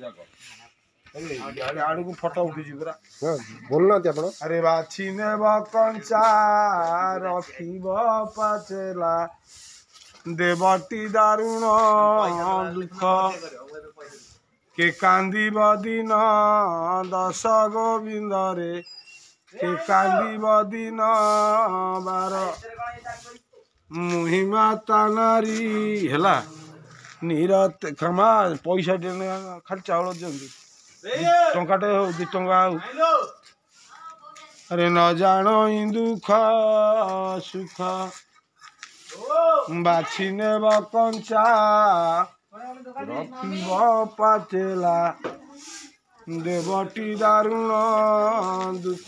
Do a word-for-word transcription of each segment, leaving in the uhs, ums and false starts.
जाक आड़ को फोटो उठी पूरा बोलना आप अरे बाछी नेब कंचा रखिब पाचेला देवटी दारुण दुख के कांदीब दिन दश गोविंद रे के कांदीब दिन बार मुहिमा तानारी है नीरत क्षमा पैसा खाली चाउल दिखती टंकाटे हो दि टंका हो अरे न जान दुख सुख बाछी नेब कंचा रखिब पाचेला देवटी दारुण दुख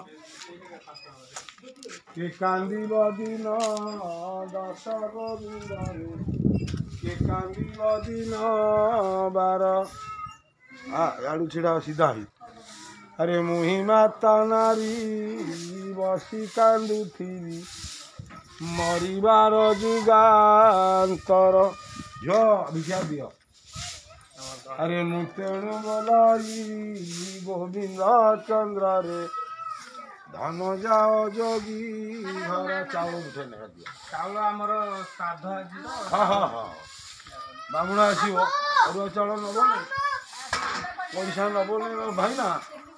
के कांदीब दिन दश गोविंद के कांदीब दिन बार आड़ू छिड़ा सीधा ही अरे मुही माता नारी बसी कांदुथी मरिबार जुगान्तर झ भिक्षा दियो अरे मुतेणु बोलाई गोविंद चंद्र रे धन जाओ जोगी घर चाउल उठे ना दियो चाउल आमर श्राद्ध अछि तो हाँ हाँ हाँ बामुण आसो अरुआ चाउल नबने पैसा नबने भाई ना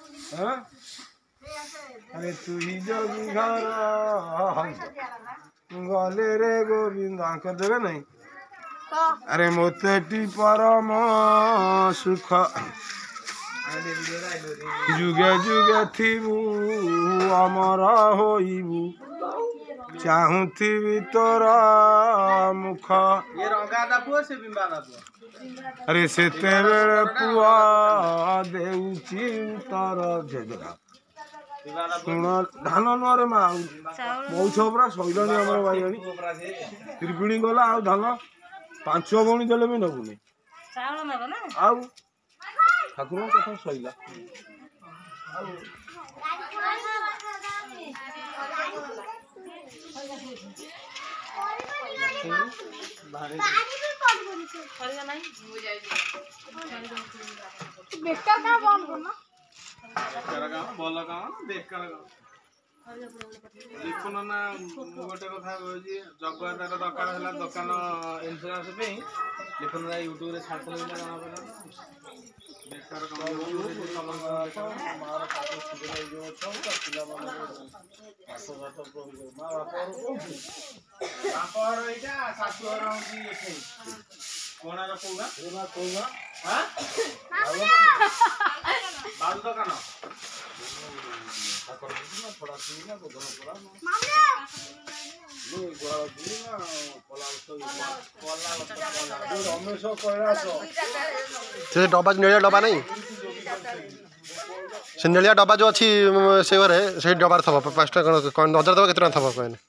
अरे तू ही जोगी घर गले रे गोविंद आंक देवे नहीं अरे मोतेटी परम सुख जुगे जुगे थीबू अमर होइबू चाहूथिबी तोर मुख ये रंगादा पुओ से बिंबादा पुओ अरे सेते बेले पुआ देउची तर झेजरा शुण धान नुआरे मा बहुत छपरा सैलानी आमर बाइगणी त्रिपिणी गला आ धान पांच गणी देले भी नबुनी आउ ठाकुर कथा सैला बेकार का बंद करना बेकार काम भल काम बेकार काम लिखुन ना गोटे कथा कहूँ जगुआर दरकार है दुकान इन्शुरांस लिखुन यूट्यूब रे छाड़ जना पड़ा बेकार काम बापर एटा शाशुहर कोणार कौगा कौगा हाँ बाल दुकान रमेश कैलाश से डब्बा नेड़िया डब्बा नहीं से नेड़िया डब्बा जो अच्छी से घरे से डब्बार थब पाँच टाँग कौन हजार दबा केतना थब कहने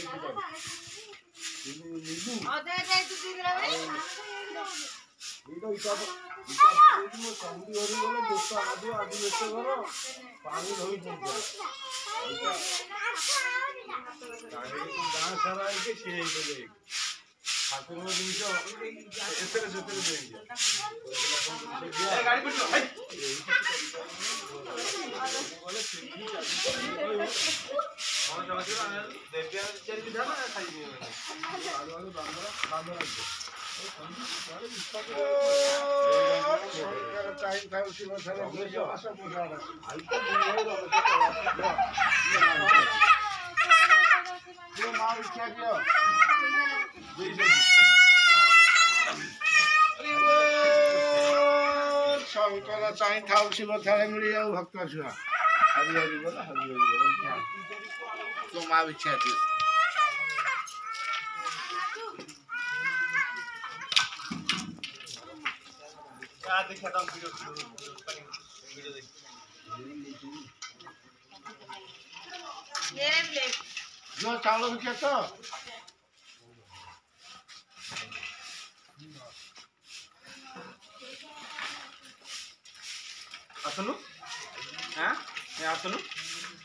शंकर चाई था शिव थाले मिली जाऊ भक्त छुआ हरि हरि बोला हरि हरि बोला तो मां इच्छा थी क्या देखा था वीडियो वीडियो देख ये ले जो चावल के तो आसनु हाँ ये आसनु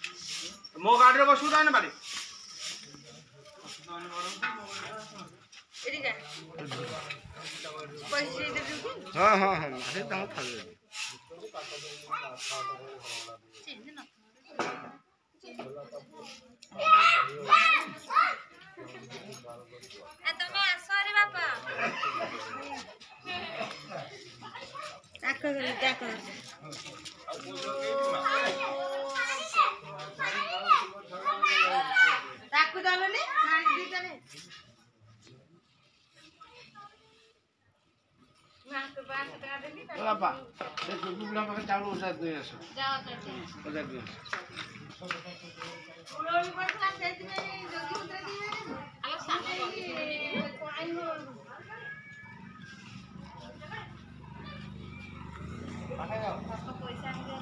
मो गाड़ी रे बसु दाने बारी এদিকে পয়সা দিয়ে দিবি হ্যাঁ হ্যাঁ হ্যাঁ সে তাও থাকবে চিনি না এ তুমি আসো রে বাবা দেখো দেখো তাকু দলনে নানি দিতানে না তো বাস টাকা দেবি বাবা সে দুপুরা পাকে চাউল ওষা দিয়ে আসো যাও করতে ওষা দিয়ে পুরোলি পয়সা সেদিন যোগী উতরে দিবে আলো সামনে কোয়াইন পয়সা নিয়ে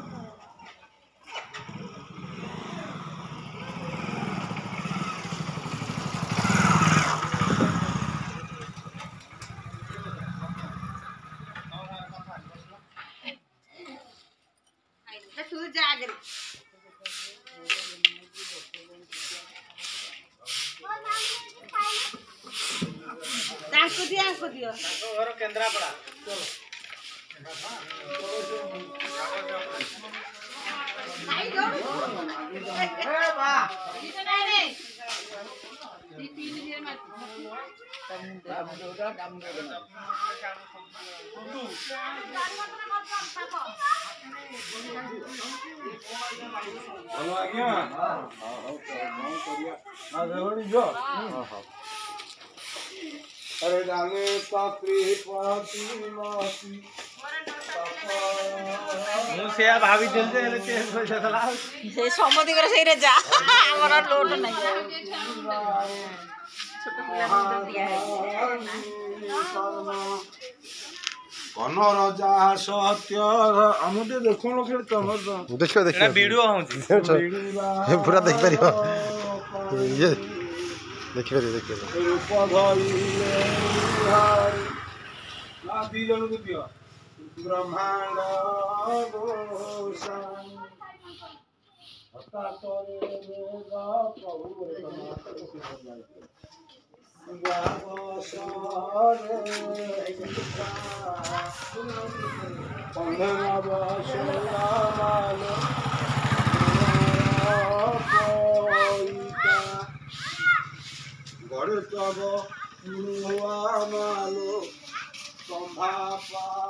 तू जाग रे ताको दिया को दियो ତାଙ୍କ ଘର କେନ୍ଦ୍ରାପଡ଼ା भाई दो ए बा कितना रे दीपी दिए मत दाम दो दाम दो ভালো আজ্ঞা হ্যাঁ হ্যাঁ হ্যাঁ अरे डाले पापी पापी मासी ମୁଁ ସେୟା ଭାବିଥିଲି ଯେ ହେଲେ ଚେଞ୍ଜ ପଇସା ଦେଲା ସେ ସମତି করে ସେଇରେ ଯା ଆମର ଲୋଟ ନାହିଁ ছোট ପିଲା ତ ଦିଆ କନର ଯାହା ସତ୍ୟ ଆମେ ଟିକେ ଦେଖୁନ ଖେଳ ତମର ଦେଖିବ ଦେଖିବ ଭିଡ଼ିଓ ହେଉଛି ପୁରା ଦେଖିପାରିବ ଇଏ ଦେଖିପାରିବ ଦେଖିପାରିବ ରୂପ ଧଇଲେ ନା ଦି ଜଣକୁ ଦିଅ ବ୍ରହ୍ମାଣ୍ଡ ଗୋସାଇଁ ହଠାତରେ ବେଦ ପ୍ରଭୁ গড়ে তব মালো সম্ভা